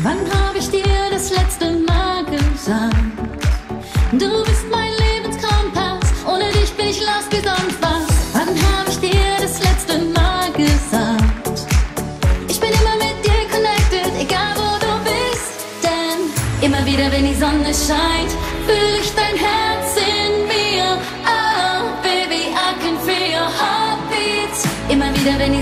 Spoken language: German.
Wann habe ich dir das letzte Mal gesagt? Du bist mein Lebenskompass, ohne dich bin ich lost wie sonst was. Wann habe ich dir das letzte Mal gesagt? Ich bin immer mit dir connected, egal wo du bist. Denn immer wieder, wenn die Sonne scheint, fühle ich dein Herz in mir. Oh, baby, I can feel your heartbeats. Immer wieder, wenn